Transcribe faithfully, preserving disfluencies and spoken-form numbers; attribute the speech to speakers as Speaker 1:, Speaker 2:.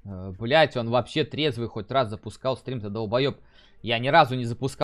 Speaker 1: Блять, он вообще трезвый хоть раз запускал стрим-то, долбоеб. Я ни разу не запускал.